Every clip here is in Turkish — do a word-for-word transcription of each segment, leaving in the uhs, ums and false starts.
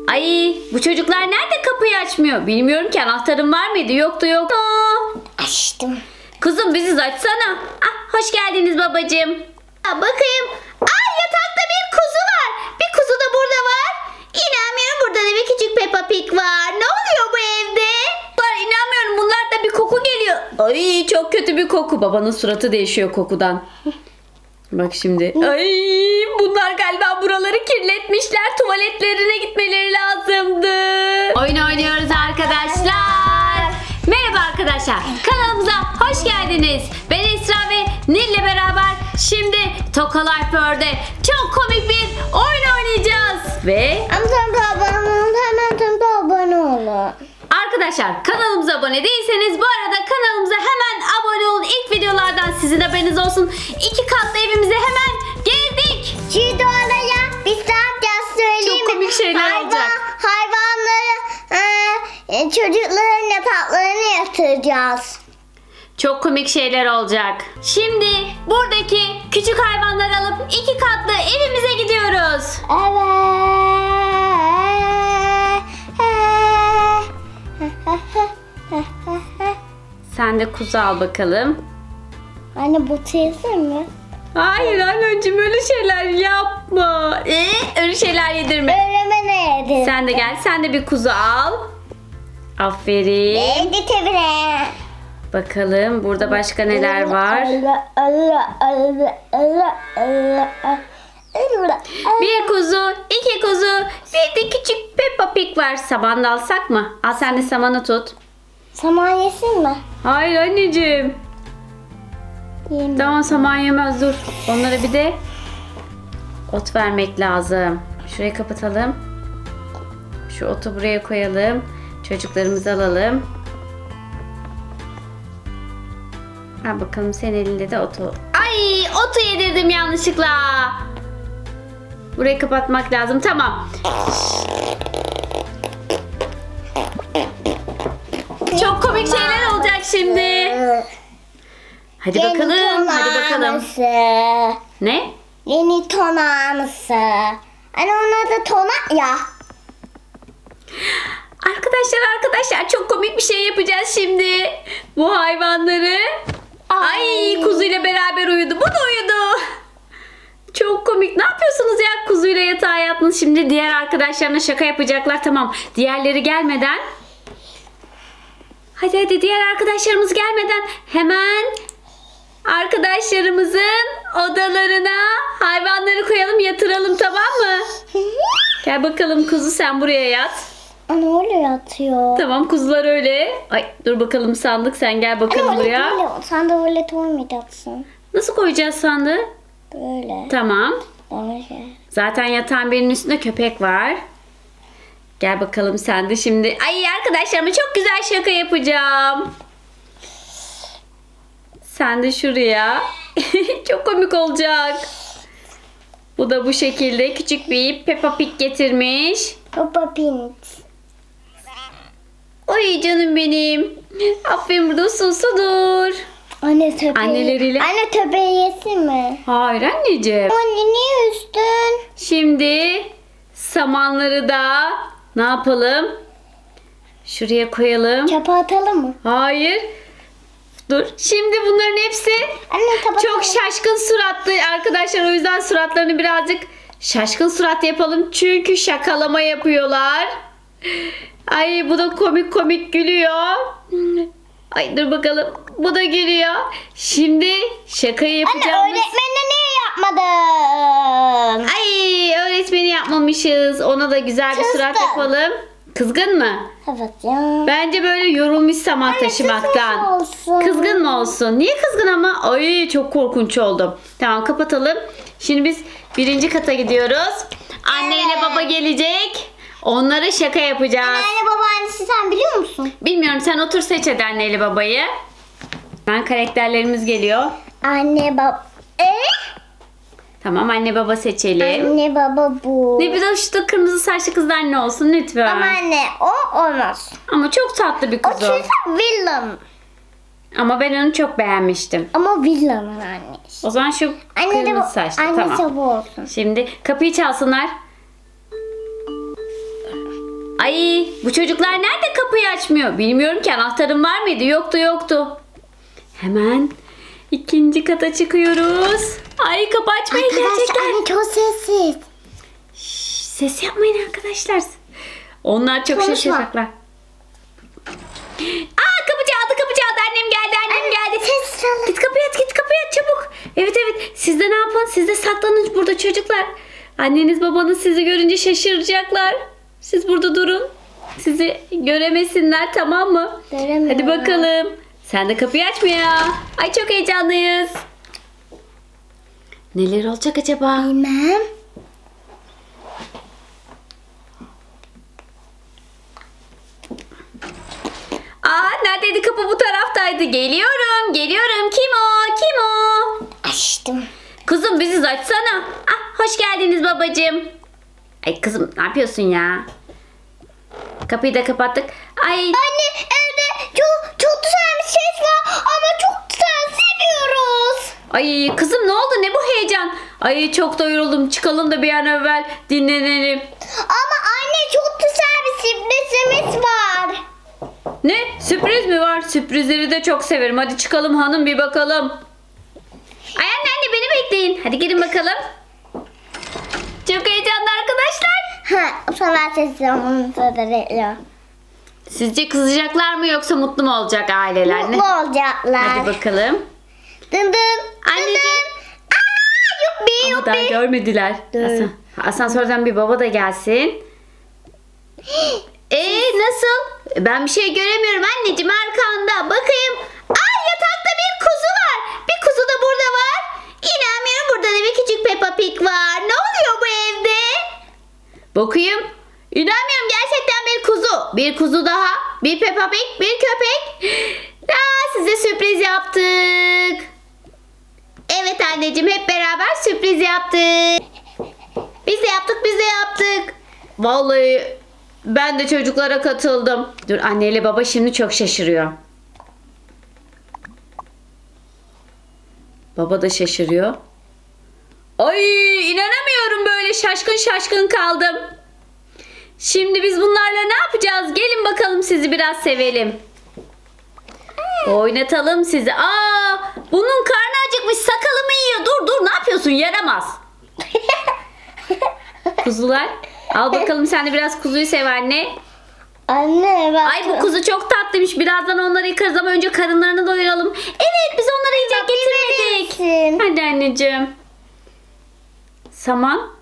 Ay, bu çocuklar nerede, kapıyı açmıyor? Bilmiyorum ki, anahtarım var mıydı? Yoktu yoktu. Açtım. Kızım bizi açsana. Ah, hoş geldiniz babacığım. Aa, bakayım. Aa, yatakta bir kuzu var. Bir kuzu da burada var. İnanmıyorum, burada da bir küçük Peppa Pig var. Ne oluyor bu evde? Var, inanmıyorum, bunlarda bir koku geliyor. Ay, çok kötü bir koku. Babanın suratı değişiyor kokudan. Bak şimdi. Ay, bunlar galiba buraları kirletmişler. Tuvaletlerine gitmeleri lazımdı. Oyun oynuyoruz arkadaşlar. Merhaba arkadaşlar. Kanalımıza hoş geldiniz. Ben Esra ve Nil'le beraber şimdi Toka Life World'de çok komik bir oyun oynayacağız. Ve Hemen abone olun. arkadaşlar, kanalımıza abone değilseniz bu arada kanalımıza hemen abone olun. İlk videolardan sizin haberiniz olsun. İki katlı evimize hemen girdik. Şimdi oraya biz ne yapacağız söyleyeyim mi? Çok komik şeyler Hayvan, olacak. Hayvanları e, çocukların yataklarını yatıracağız. Çok komik şeyler olacak. Şimdi buradaki küçük hayvanları alıp iki katlı evimize gidiyoruz. Evet. Sen de kuzu al bakalım. Anne botu yesin mi? Hayır anneciğim, öyle şeyler yapma. Ee, öyle şeyler yedirme. Öğleme ne yedin? Sen de gel, sen de bir kuzu al. Aferin. Evde tebire. Bakalım burada başka neler var. Bir kuzu, iki kuzu, bir de küçük Peppa Pig var. Saman da alsak mı? Al, sen de samanı tut. Saman yesin mi? Hayır anneciğim. Yemem. Tamam, saman yemez, dur. Onlara bir de ot vermek lazım. Şurayı kapatalım. Şu otu buraya koyalım. Çocuklarımızı alalım. Ha bakalım, senin elinde de otu. Ay, otu yedirdim yanlışlıkla. Burayı kapatmak lazım. Tamam. Çok komik şeyler olacak şimdi. Hadi Yeni bakalım. Hadi bakalım. tonağımızı. Ne? Yeni tonağımızı. Anne onun adı tonak ya. Arkadaşlar arkadaşlar çok komik bir şey yapacağız şimdi. Bu hayvanları. Ay, Ay. kuzuyla beraber uyudu. Bu da uyudu. Çok komik. Ne yapıyorsunuz ya, kuzuyla yatağa yattınız. Şimdi diğer arkadaşlarına şaka yapacaklar. Tamam, diğerleri gelmeden. Hadi hadi, diğer arkadaşlarımız gelmeden hemen arkadaşlarımızın odalarına hayvanları koyalım, yatıralım, tamam mı? Gel bakalım kuzu, sen buraya yat. Anne öyle yatıyor. Tamam, kuzular öyle. Ay dur bakalım, sandık, sen gel bakalım Anne öyle buraya. değil. Sen de öyle olmayacaksın. Nasıl koyacağız sandığı? Böyle. Tamam. Böyle. Zaten yatağın birinin üstünde köpek var. Gel bakalım sen de şimdi. Ay, arkadaşlarıma çok güzel şaka yapacağım. Sen de şuraya. Çok komik olacak. Bu da bu şekilde küçük bir Peppa Pig getirmiş. Peppa Pig. Oy canım benim. Aferin, burada susudur. Anne köpeği. Anneleriyle. Anne köpeği yesin mi? Hayır anneciğim. Anne niye üstün? Şimdi samanları da ne yapalım? Şuraya koyalım. Çöpe atalım mı? Hayır. Dur. Şimdi bunların hepsi Anne kapatalım. çok şaşkın suratlı arkadaşlar. O yüzden suratlarını birazcık şaşkın surat yapalım. Çünkü şakalama yapıyorlar. Ay, bu da komik komik gülüyor. Ay dur bakalım. Bu da gülüyor. Şimdi şakayı yapacağımız... Anne öğretmenine niye yapmadın? Ay, öğretmeni yapmamışız. Ona da güzel bir surat Kızgın. yapalım. Kızgın mı? Evet ya. Bence böyle yorulmuş saman taşımaktan. kızgın olsun. Kızgın mı olsun? Niye kızgın ama? Ay, çok korkunç oldum. Tamam, kapatalım. Şimdi biz birinci kata gidiyoruz. Anneyle Evet. baba gelecek. Onlara şaka yapacağız. Anne babaannesi sen biliyor musun? Bilmiyorum, sen otur, seç hadi anneyle babayı. Ben karakterlerimiz geliyor. Anne baba. Ee? Tamam, anne baba seçelim. Anne baba bu. Ne bir de şu kırmızı saçlı kızlar ne olsun lütfen. Ama anne o olmaz. Ama çok tatlı bir O kız o. çünkü villam. Ama ben onu çok beğenmiştim. Ama villamın annesi. O zaman şu Anne de bu. kırmızı saçlı. Annesi Tamam. bu olsun. Şimdi kapıyı çalsınlar. Ay bu çocuklar nerede kapıyı açmıyor? Bilmiyorum ki, anahtarım var mıydı? Yoktu yoktu. Hemen ikinci kata çıkıyoruz. Ay kapı açmayın Arkadaşlar gerçekten. anne çok sessiz. Şşş, ses yapmayın arkadaşlar. Onlar çok Konuşma. şaşıracaklar. Aa kapı çaldı kapı çaldı. Annem geldi annem Anne, geldi. sessiz olun. Git kapıyı aç git kapıyı aç çabuk. Evet evet, siz de ne yapın? Siz de saklanın burada çocuklar. Anneniz babanız sizi görünce şaşıracaklar. Siz burada durun. Sizi göremesinler, tamam mı? Göremiyorum. Hadi bakalım. Sen de kapıyı açma ya. Ay çok heyecanlıyız. Neler olacak acaba? Bilmem. Aa neredeydi kapı? Bu taraftaydı. Geliyorum geliyorum. Kim o? Kim o? Açtım. Kızım bizi açsana. Ah, hoş geldiniz babacığım. Ay kızım ne yapıyorsun ya? Kapıyı da kapattık. Ay Anne evde çok çok güzel bir ses var ama çok güzel seviyoruz. ay kızım ne oldu? Ne bu heyecan? Ay çok da yoruldum. Çıkalım da bir an evvel dinlenelim. Ama anne çok güzel bir sürprizimiz var. Ne? Sürpriz mi var? Sürprizleri de çok severim. Hadi çıkalım hanım bir bakalım. Ay anne anne beni bekleyin. Hadi gelin bakalım. Çok heyecanlı arkadaşlar. Ha, o zaman sessiz olmanızı da bekliyor. Sizce kızacaklar mı yoksa mutlu mu olacak aileler? Mutlu olacaklar. Hadi bakalım. Dın dın. Anneciğim. Aa, yuppi Ama daha yuppi. görmediler. Dur. Asan, asansörden bir baba da gelsin. Ee nasıl? Ben bir şey göremiyorum anneciğim arkanda. Bakayım. Aa yatakta bir kuzu var. Bir kuzu da burada var. İnanmıyorum, burada da bir küçük Peppa Pig var. Ne oluyor bu evde? Bakayım. İnanmıyorum, gerçekten bir kuzu. Bir kuzu daha. Bir Peppa Pig. Bir köpek. Aa, size sürpriz yaptık. Evet anneciğim, hep beraber sürpriz yaptık. Biz de yaptık biz de yaptık. Vallahi ben de çocuklara katıldım. Dur, anneyle baba şimdi çok şaşırıyor. Baba da şaşırıyor. Ay inanamıyorum, böyle şaşkın şaşkın kaldım. Şimdi biz bunlarla ne yapacağız? Gelin bakalım, sizi biraz sevelim. Oynatalım sizi. Aa, bunun karnı acıkmış, sakalımı yiyor. Dur dur, ne yapıyorsun? Yaramaz. Kuzular. Al bakalım, sen de biraz kuzuyu sev anne. Anne bak. Ay bu kuzu çok tatlıymış. Birazdan onları yıkarız ama önce karınlarını doyuralım. Evet, biz onlara yiyecek getirmedik. Verirsin. Hadi anneciğim. Saman.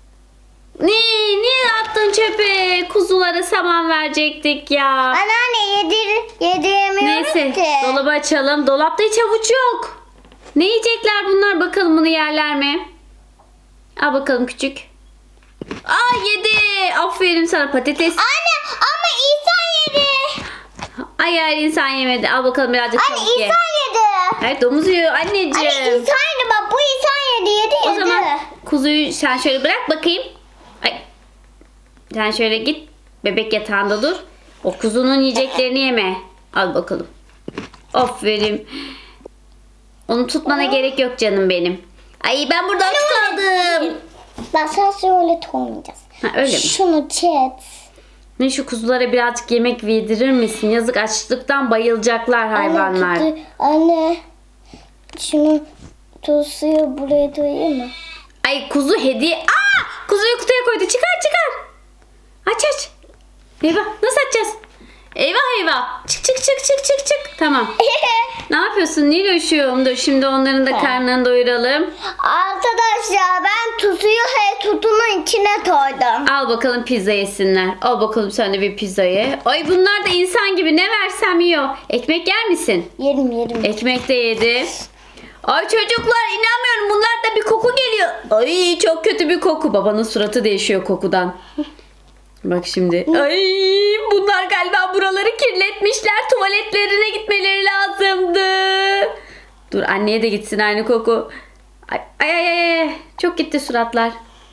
Niye, niye attın çöpe? Kuzulara saman verecektik ya. Anneanne yedir, yediremiyoruz Neyse, ki. dolabı açalım. Dolapta hiç havuç yok. Ne yiyecekler bunlar? Bakalım bunu yerler mi? Al bakalım küçük. Aa yedi. Aferin sana, patates. Anne ama İsa yedi. Ay hayır, insan yemedi. Al bakalım birazcık Anne tavuk ye. İsa yedi. Evet, domuz yiyor anneciğim. Anne İsa yedi, bak bu İsa yedi yedi O yedi. zaman kuzuyu sen şöyle bırak bakayım. Ay. Sen şöyle git. Bebek yatağında dur. O kuzunun yiyeceklerini yeme. Al bakalım. Aferin. Onu tutmana gerek yok canım benim. Ay ben burada aç kaldım. Bak sen şöyle olmayacağız. Ha, öyle mi? Şunu çet. Ne, şu kuzulara birazcık yemek yedirir misin? Yazık, açlıktan bayılacaklar hayvanlar. Anne, kutu- anne şunu tuzluyu buraya doyayım mı? Ay kuzu hediye. Aa! Kuzuyu kutuya koydu. Çıkar çıkar. Aç aç. Eyvah, nasıl açacağız? Eyvah eyvah. Çık çık çık çık çık çık. Tamam. Ne yapıyorsun Niloş'um? Dur şimdi onların da karnını doyuralım. Arkadaşlar ben tuzuyu he tutunun içine koydum. Al bakalım pizza yesinler. Al bakalım sen de bir pizza ye. Ay bunlar da insan gibi, ne versem yiyor. Ekmek yer misin? Yerim yerim. Ekmek de yedi. Ay çocuklar inanmıyorum, bunlarda bir koku geliyor. Ay çok kötü bir koku. Babanın suratı değişiyor kokudan. Bak şimdi. Ay bunlar galiba buraları kirletmişler. Tuvaletlerine gitmeleri lazımdı. Dur anneye de gitsin aynı koku. Ay ay ay, ay. Çok gitti suratlar.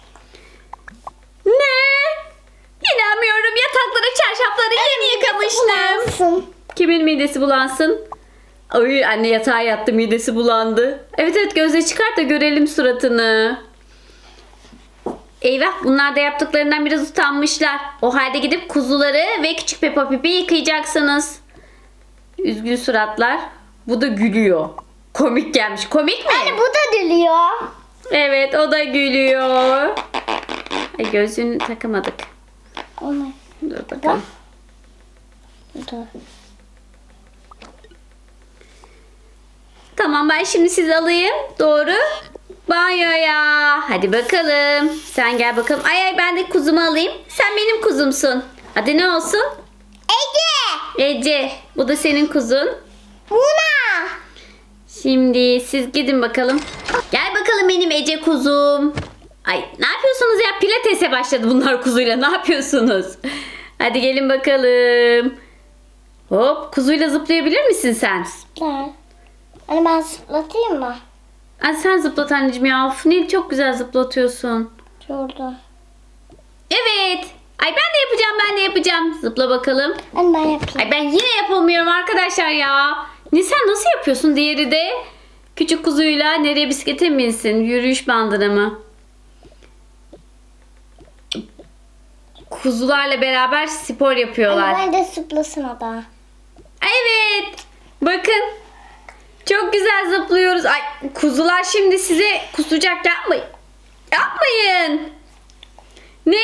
Ne? İnanmıyorum, yatakları çarşafları yeni yıkamıştım. Bulansın. Kimin midesi bulansın? Ay anne yatağa yattı, midesi bulandı. Evet evet, gözle çıkart da görelim suratını. Eyvah, bunlar da yaptıklarından biraz utanmışlar. O halde gidip kuzuları ve küçük Peppa Pig'i yıkayacaksınız. Üzgün suratlar. Bu da gülüyor. Komik gelmiş. Komik mi? Anne bu da gülüyor. Evet, o da gülüyor. Ay, gözlüğünü takamadık. Onu. Dur bakalım. Dur. Tamam, ben şimdi sizi alayım. Doğru banyoya. Hadi bakalım. Sen gel bakalım. Ay ay, ben de kuzumu alayım. Sen benim kuzumsun. Adı ne olsun? Ece. Ece. Bu da senin kuzun. Buna. Şimdi siz gidin bakalım. Gel bakalım benim Ece kuzum. Ay, ne yapıyorsunuz ya? Pilates'e başladı bunlar kuzuyla. Ne yapıyorsunuz? Hadi gelin bakalım. Hop, kuzuyla zıplayabilir misin sen? Ver. Anne ben zıplatayım mı? Ay, sen zıplat anneciğim ya. Of, ne çok güzel zıplatıyorsun. Şurada. Evet. Ay, ben de yapacağım, ben de yapacağım. Zıpla bakalım. Anne ben yapayım. Ay, ben yine yapamıyorum arkadaşlar ya. Nisan, nasıl yapıyorsun? Diğeri de küçük kuzuyla nereye, bisiklete mi binsin? Yürüyüş bandına mı? Kuzularla beraber spor yapıyorlar. Anne ben de zıplasın o da. Evet. Bakın. Çok güzel zıplıyoruz. Ay, kuzular şimdi size kusacak, yapmayın. Yapmayın. Ne?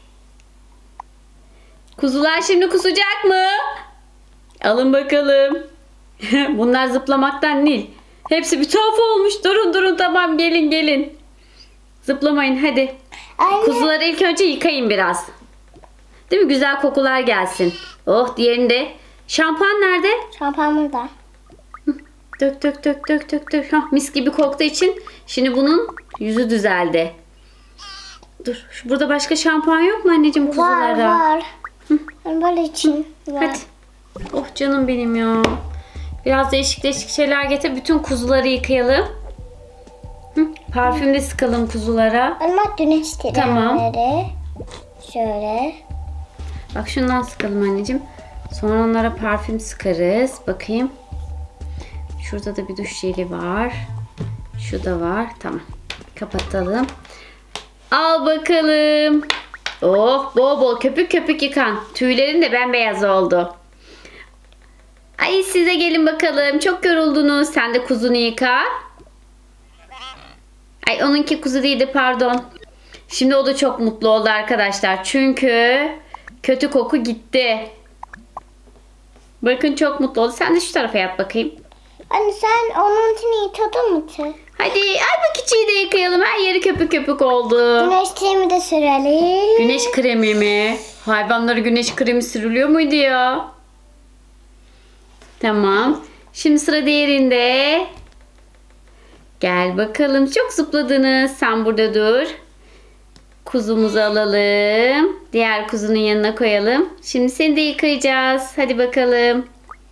Kuzular şimdi kusacak mı? Alın bakalım. Bunlar zıplamaktan Nil. Hepsi bir tuhaf olmuş. Durun durun, tamam, gelin gelin. Zıplamayın hadi. Anne. Kuzuları ilk önce yıkayın biraz. Değil mi? Güzel kokular gelsin. Oh, diğerinde. Şampuan nerede? Şampuan burada. Dök dök dök dök dök dök. Hah, mis gibi koktuğu için şimdi bunun yüzü düzeldi. Dur. Şu, burada başka şampuan yok mu anneciğim kuzulara? Var var. Ben böyle için var. Hadi. Oh canım benim ya. Biraz değişik değişik şeyler getir. Bütün kuzuları yıkayalım. Hı, parfüm de sıkalım kuzulara. Anne bak güneş Tamam. trenleri. Şöyle. Bak, şundan sıkalım anneciğim. Sonra onlara parfüm sıkarız. Bakayım. Şurada da bir duş jeli var. Şu da var. Tamam. Kapatalım. Al bakalım. Oh, bol bol köpük köpük yıkan. Tüylerin de bembeyaz oldu. Ay, size gelin bakalım. Çok yoruldunuz. Sen de kuzunu yıka. Ay, onunki kuzu değildi, pardon. Şimdi o da çok mutlu oldu arkadaşlar. Çünkü kötü koku gitti. Bakın, çok mutlu oldu. Sen de şu tarafa yat bakayım. Anne sen onun için yıkadın mı? Hadi, ay, bu küçüğü de yıkayalım. Her yeri köpük köpük oldu. Güneş kremi de sürelim. Güneş kremi mi? Hayvanlara güneş kremi sürülüyor muydu ya? Tamam. Şimdi sıra diğerinde. Gel bakalım. Çok zıpladınız. Sen burada dur. Kuzumuzu alalım. Diğer kuzunun yanına koyalım. Şimdi seni de yıkayacağız. Hadi bakalım.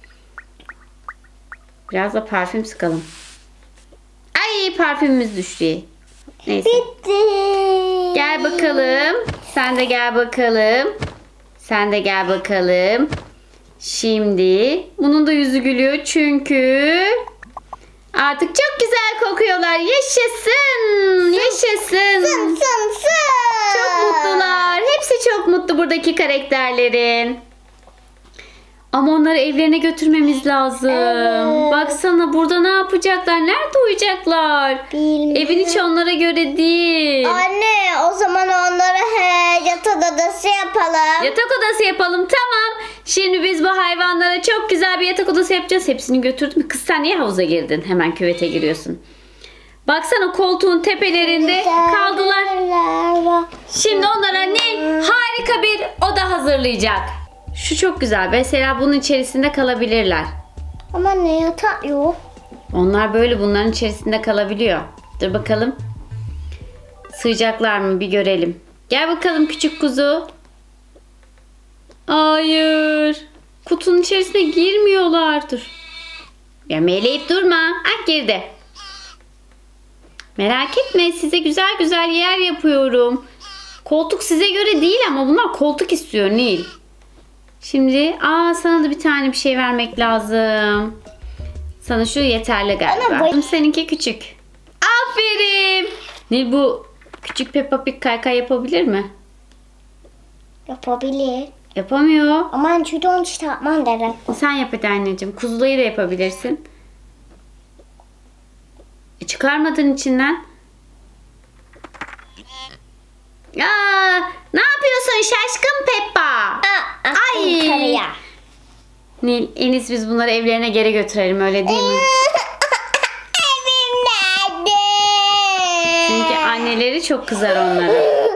Biraz da parfüm sıkalım. Ay, parfümümüz düştü. Neyse. Bitti. Gel bakalım. Sen de gel bakalım. Sen de gel bakalım. Şimdi bunun da yüzü gülüyor çünkü artık çok güzel kokuyorlar. Yaşasın. Yaşasın. Sın sın sın. Çok mutlular. Hepsi çok mutlu buradaki karakterlerin. Ama onları evlerine götürmemiz lazım. Evet. Baksana, burada ne yapacaklar? Nerede uyuyacaklar? Bilmiyorum. Evin içi onlara göre değil. Anne o zaman onlara he, yatak odası yapalım. Yatak odası yapalım, tamam. Şimdi biz bu hayvanlara çok güzel bir yatak odası yapacağız. Hepsini götürdüm. Kız, sen niye havuza girdin? Hemen küvete giriyorsun. Baksana, koltuğun tepelerinde kaldılar. Şimdi onlara ne harika bir oda hazırlayacak. Şu çok güzel. Mesela bunun içerisinde kalabilirler. Ama ne yatak yok. Onlar böyle bunların içerisinde kalabiliyor. Dur bakalım. Sığacaklar mı bir görelim. Gel bakalım küçük kuzu. Hayır. Kutunun içerisine girmiyorlar. Dur. Ya meleyip durma. Ah, girdi. Merak etme, size güzel güzel yer yapıyorum. Koltuk size göre değil ama bunlar koltuk istiyor Nil. Şimdi aa, sana da bir tane bir şey vermek lazım. Sana şu yeterli galiba. Ama bu- Seninki küçük. Aferin. Nil, bu Küçük Peppa Pig kaykay yapabilir mi? Yapabilir. Yapamıyor. Aman çünkü onu işte yapman derim. Sen yap hadi anneciğim. Kuzulayı da yapabilirsin. E, çıkarmadın içinden. Aa, ne yapıyorsun şaşkın Peppa? Aa, Ay. Yukarıya. Nil, en iyisi biz bunları evlerine geri götürelim, öyle değil mi? Evim nerede? Çünkü anneleri çok kızar onlara.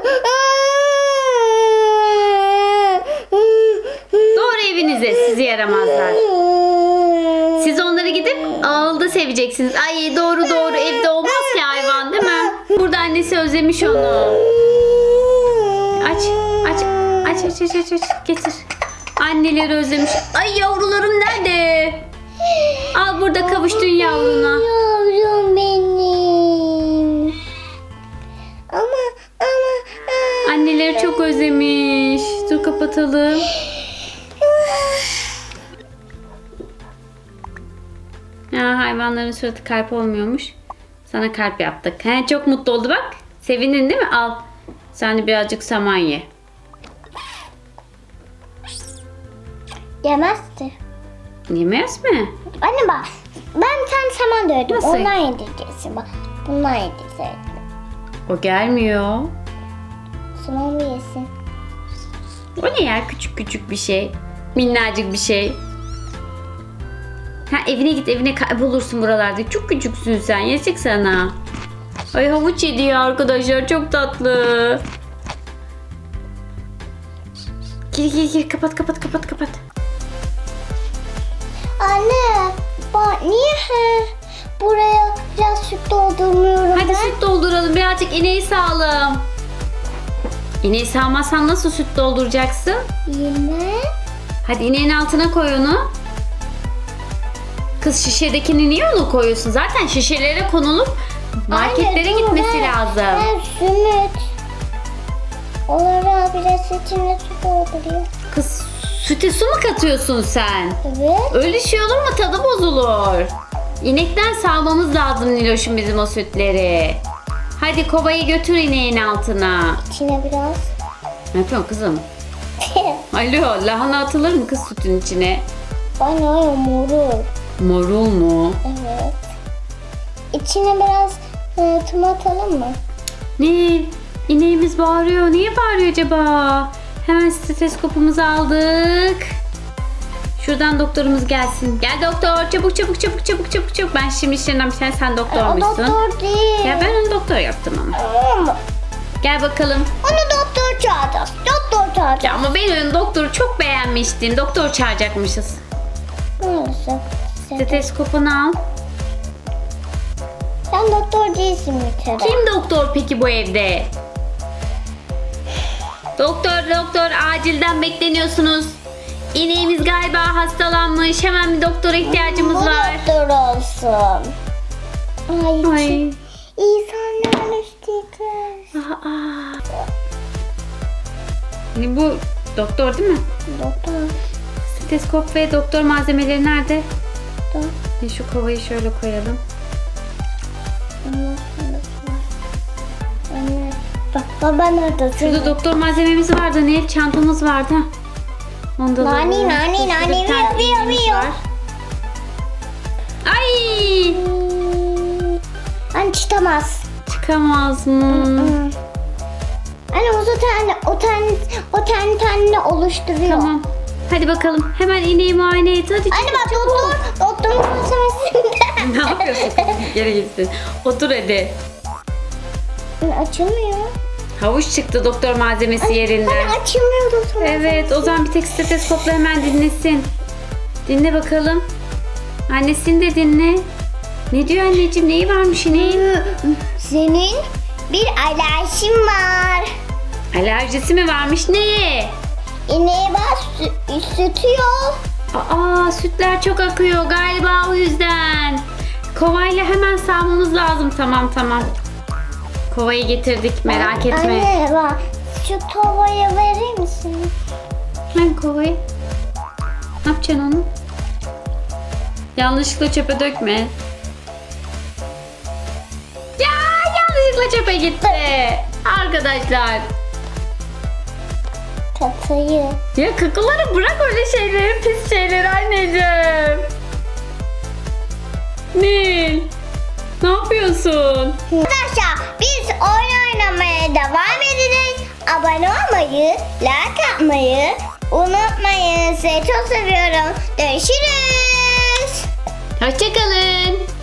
Doğru evinize, sizi yaramazlar. Siz onları gidip ağılda seveceksiniz. Ay doğru doğru, evde olmaz ki hayvan, değil mi? Burada annesi özlemiş onu. Aç aç aç aç aç aç, aç. Getir. Anneleri özlemiş. Ay yavrularım nerede? Al burada kavuştun yavruna. Yavrum benim. Ama ama. Anneleri çok özlemiş. Dur kapatalım. Ya hayvanların suratı kalp olmuyormuş. Sana kalp yaptık. He, çok mutlu oldu bak. Sevindin değil mi? Al. Sen de birazcık saman ye. Yemezdi. Yemez mi? Anne bak. Ben bir tane saman dövdüm. Nasıl? Ondan yedireceksin bak. Bundan yedireceksin. O gelmiyor. Saman bir yesin. O ne ya? Küçük küçük bir şey. Minnacık bir şey. Ha, evine git, evine kaybolursun buralarda. Çok küçüksün sen. Yazık sana. Ay havuç yedi ya arkadaşlar. Çok tatlı. Gir gir gir. Kapat kapat kapat kapat. Anne bak niye he? Buraya biraz süt doldurmuyorum Hadi ben. süt dolduralım. Birazcık ineği sağalım. İneği sağmazsan nasıl süt dolduracaksın? Yeme. Hadi ineğin altına koy onu. Kız şişedekini niye onu koyuyorsun? Zaten şişelere konulup marketlere Anne, dur, gitmesi ben- lazım. Ben sümüt. Onlara biraz içine su dolduruyor. Kız süte su mu katıyorsun sen? Evet. Öyle şey olur mu? Tadı bozulur. İnekten sağmamız lazım Niloş'um bizim o sütleri. Hadi kovayı götür ineğin altına. İçine biraz. Ne yapıyorsun kızım? Alo, lahana atılır mı kız sütün içine? Bana o morul. Morul mu? Evet. İçine biraz e, tüm atalım mı? Nil, ineğimiz bağırıyor. Niye bağırıyor acaba? Hemen steteskopumuzu aldık. Şuradan doktorumuz gelsin. Gel doktor, çabuk çabuk çabuk çabuk çabuk çabuk. Ben şimdi işlerinden bir tane, sen O doktormuşsun. doktor değil. Ya ben onu doktor yaptım ama. Ama Gel bakalım. onu doktor çağıracağız. Doktor çağıracağız. Ya ama ben onun doktoru çok beğenmiştim. Doktor çağıracakmışız. Maalesef. Steteskopunu al. Sen doktor değilsin bir kere. Kim doktor peki bu evde? Doktor doktor acilden bekleniyorsunuz. İneğimiz galiba hastalanmış. Hemen bir doktora ihtiyacımız Bu var. doktor olsun. Ay, Ay. Ay. İnsanlar üstüydü. Aa. Hani bu doktor değil mi? Doktor. Steteskop ve doktor malzemeleri nerede? Doktor. E, Şu kovayı şöyle koyalım. Anne. Bak baba nerede? Şurada doktor malzememiz vardı. Nil çantamız vardı. Onda da Nani, bu. nani, Şurada nani, bir tane viyo, viyo, iğnemiz viyo. var. Ay! Anne çıkamaz. Çıkamaz mı? Anne o zaten o tane o tane tane oluşturuyor. Tamam. Hadi bakalım. Hemen ineği muayene et. Hadi. Anne bak doktor doktorun konuşmasında. Ne yapıyorsun? Geri gitsin. Otur hadi. Açılmıyor. Havuç çıktı doktor malzemesi yerinden. Anne açılmıyor doktor. Evet, o zaman bir tek steteskopla hemen dinlesin. Dinle bakalım. Annesini de dinle. Ne diyor anneciğim? Neyi varmış ineğin? Senin bir alerjin var. Alerjisi mi varmış? Neye? İneğe bak sü- sütü yok. Aa, sütler çok akıyor galiba, o yüzden. Kovayla hemen sağmamız lazım. Tamam tamam. Kovayı getirdik, merak etme. Anne bak şu tavayı verir misin? Ben kovayı. Ne yapacaksın onu? Yanlışlıkla çöpe dökme. Ya yanlışlıkla çöpe gitti. Arkadaşlar. Kakayı. Ya kakaları bırak öyle şeyleri, pis şeyleri anneciğim. Nil. Ne yapıyorsun? Arkadaşlar biz oyun oynamaya devam edeceğiz. Abone olmayı, like atmayı unutmayın. Sizi çok seviyorum. Görüşürüz. Hoşçakalın.